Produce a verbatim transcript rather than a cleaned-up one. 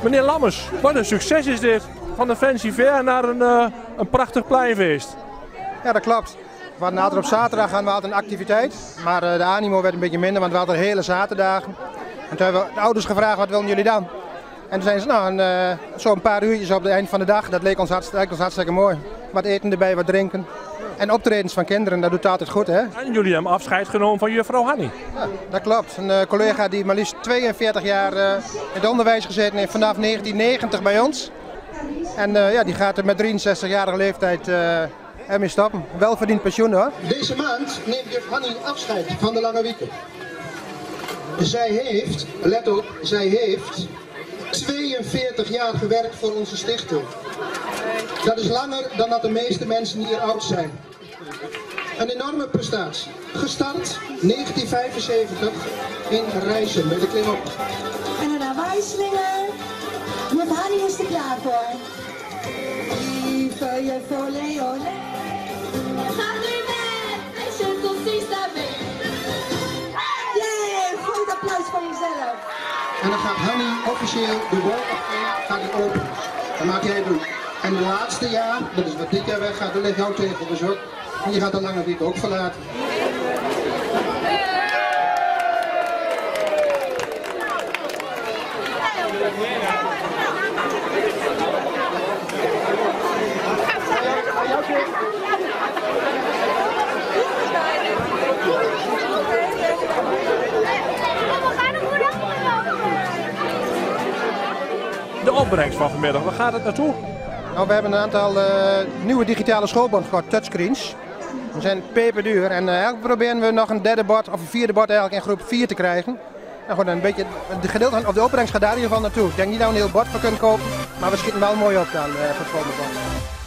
Meneer Lammers, wat een succes is dit. Van een fancy fair naar een, uh, een prachtig pleinfeest. Ja, dat klopt. We hadden altijd op zaterdag gaan we altijd een activiteit. Maar uh, de animo werd een beetje minder, want we hadden hele zaterdagen. En toen hebben we de ouders gevraagd, wat willen jullie dan? En toen zeiden ze, nou, uh, zo'n paar uurtjes op het eind van de dag, dat leek ons hartstikke, ons hartstikke mooi. Wat eten erbij, wat drinken. En optredens van kinderen, dat doet altijd goed, hè? En jullie hebben afscheid genomen van juffrouw Hanny. Ja, dat klopt. Een uh, collega die maar liefst tweeënveertig jaar uh, in het onderwijs gezeten heeft, vanaf negentien negentig bij ons. En uh, ja, die gaat er met drieënzestigjarige leeftijd uh, ermee stoppen. Welverdiend pensioen, hoor. Deze maand neemt juf Hanny afscheid van de Lange Wieken. Zij heeft, let op, zij heeft tweeënveertig jaar gewerkt voor onze stichting. Dat is langer dan dat de meeste mensen hier oud zijn. Een enorme prestatie. Gestart negentien vijfenzeventig in Rijssen met de klimop. En dan naar Wijslingen. Juf Hanny is er klaar voor. Lieve juf olé olé. Gaat u met en cirkelsies daarmee. Jee, groot applaus voor jezelf. En dan gaat Hanny officieel de Walk of Fame gaat die open. Dat maak jij doen. En het laatste jaar, dat is wat dit jaar weggaat, dan ligt jouw tegel dus ook. En je gaat de Lange Wiek ook verlaten. De opbrengst van vanmiddag, waar gaat het naartoe? Nou, we hebben een aantal uh, nieuwe digitale schoolborden gehad, touchscreens. Die zijn peperduur en uh, eigenlijk proberen we nog een derde bord of een vierde bord eigenlijk in groep vier te krijgen. Nou goed, een beetje, de gedeelte of de opbrengst gaat daar in ieder geval naartoe. Ik denk niet dat we een heel bord voor kunnen kopen, maar we schieten wel mooi op dan uh, voor het volgende bord.